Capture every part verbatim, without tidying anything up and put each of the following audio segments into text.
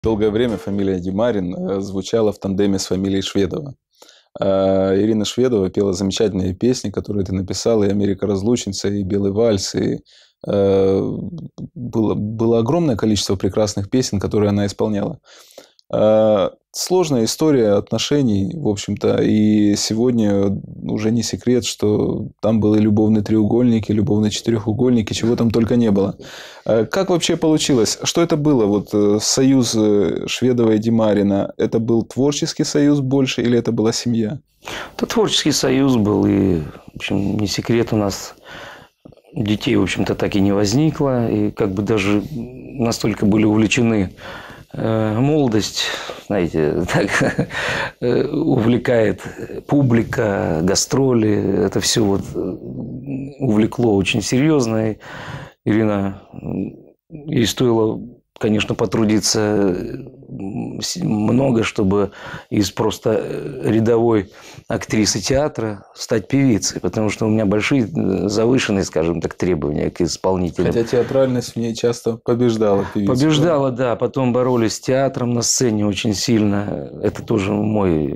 Долгое время фамилия Димарин э, звучала в тандеме с фамилией Шведова. А Ирина Шведова пела замечательные песни, которые ты написал, и «Америка-разлучница», и «Белый вальс», и э, было, было огромное количество прекрасных песен, которые она исполняла. А, Сложная история отношений, в общем-то, и сегодня уже не секрет, что там был и любовный треугольник, и любовный четырехугольник, и чего там только не было. А как вообще получилось? Что это было? Вот э, союз э, Шведова и Димарина, это был творческий союз больше, или это была семья? Это творческий союз был, и, в общем, не секрет, у нас детей, в общем-то, так и не возникло, и как бы даже настолько были увлечены. Молодость, знаете, так увлекает публика, гастроли. Это все вот увлекло очень серьезно. И Ирина, ей стоило, конечно, потрудиться много, чтобы из просто рядовой актрисы театра стать певицей, потому что у меня большие завышенные, скажем так, требования к исполнителям. Хотя театральность в ней часто побеждала певицу. Побеждала, да. Потом боролись с театром на сцене очень сильно. Это тоже мой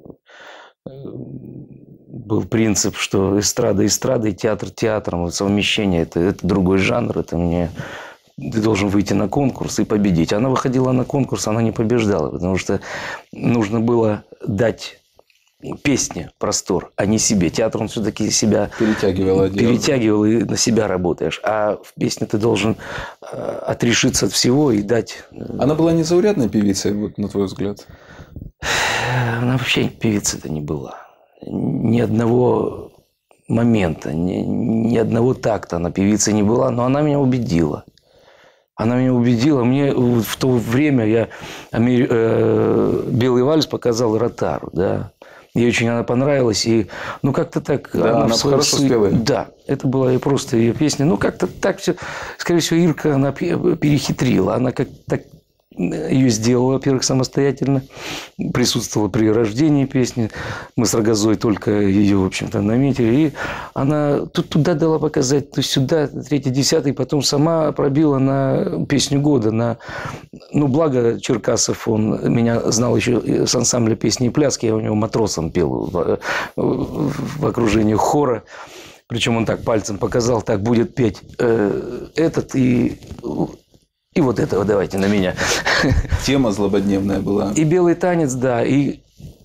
был принцип, что эстрада эстрадой, театр театром. Вот совмещение это, это другой жанр. Это мне... Ты должен выйти на конкурс и победить. Она выходила на конкурс, она не побеждала, потому что нужно было дать песне простор, а не себе. Театр, он все-таки себя перетягивал, перетягивал, и на себя работаешь. А в песне ты должен отрешиться от всего и дать... Она была незаурядной певицей, вот, на твой взгляд? Она вообще певицей-то не была. Ни одного момента, ни, ни одного такта она певицей не была, но она меня убедила. Она меня убедила. Мне в то время я Амер... э... «Белый вальс» показал Ротару, да. Ей очень она понравилась. И, ну, как-то так... Да, она, она хорошо спела. Да, это была и просто ее песня. Ну, как-то так все... Скорее всего, Ирка, она перехитрила. Она как-то так ее сделала, во-первых, самостоятельно. Присутствовала при рождении песни. Мы с Рогозой только ее, в общем-то, наметили. И она тут туда дала показать, то сюда, третий, десятый. Потом сама пробила на песню года. На... Ну, благо Черкасов, он меня знал еще с ансамбля «Песни и пляски». Я у него матросом пел в, в окружении хора. Причем он так пальцем показал, так будет петь э, этот и... И вот этого давайте на меня. Тема злободневная была. И «Белый танец», да. И,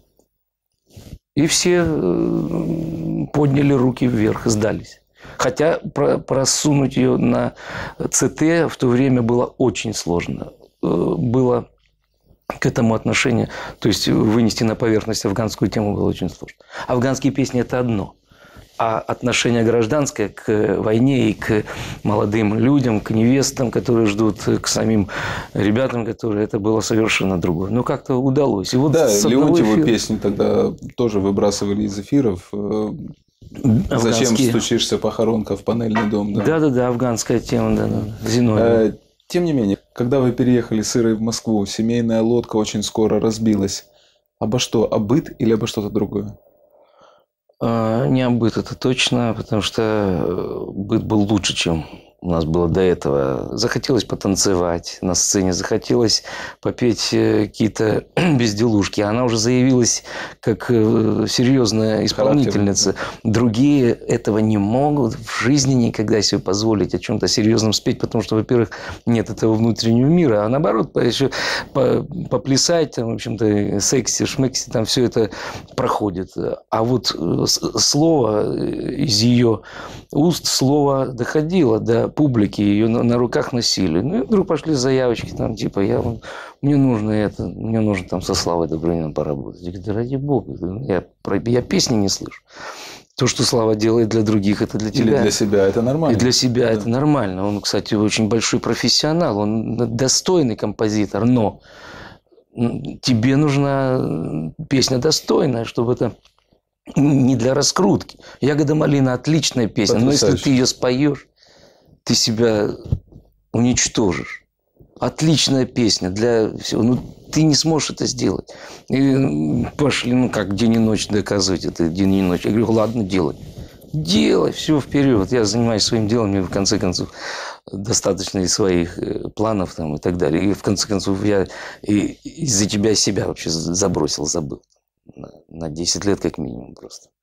и все подняли руки вверх, сдались. Хотя просунуть ее на ЦТ в то время было очень сложно. Было к этому отношение. То есть вынести на поверхность афганскую тему было очень сложно. Афганские песни – это одно. А отношение гражданское к войне и к молодым людям, к невестам, которые ждут, к самим ребятам, которые... Это было совершенно другое. Но как-то удалось. И вот да, Леонтьеву эфира... песню тогда тоже выбрасывали из эфиров. Афганские... Зачем стучишься, похоронка в панельный дом? Да-да-да, афганская тема, да, да. Зиновьева. Тем не менее, когда вы переехали с Ирой в Москву, семейная лодка очень скоро разбилась. Обо что? О быт или обо что-то другое? Не об быт, это точно, потому что быт был лучше, чем у нас было до этого. Захотелось потанцевать на сцене, захотелось попеть какие-то безделушки. Она уже заявилась как серьезная исполнительница. Другие этого не могут в жизни никогда себе позволить о чем-то серьезном спеть, потому что, во-первых, нет этого внутреннего мира, а наоборот, еще поплясать, там, в общем-то, секси, шмекси, там все это проходит. А вот слово из ее уст, слово доходило до публики, ее на, на руках носили. Ну и вдруг пошли заявочки, там, типа, я, мне нужно это, мне нужно там со Славой Добрыниным поработать. Я говорю, да ради бога, я, я песни не слышу. То, что Слава делает для других, это для тебя. Или для себя это нормально. И для себя да. это нормально. Он, кстати, очень большой профессионал, он достойный композитор, но тебе нужна песня достойная, чтобы это не для раскрутки. «Ягода малина» – отличная песня, потрясающе. Но если ты ее споешь, ты себя уничтожишь. Отличная песня для всего. Ну, ты не сможешь это сделать. И пошли, ну как, день и ночь доказывать это, день и ночь. Я говорю, ладно, делай. Делай, все вперед. Я занимаюсь своим делом, мне в конце концов достаточно и своих э, планов там и так далее. И в конце концов я и из-за тебя себя вообще забросил, забыл. На, на десять лет как минимум просто.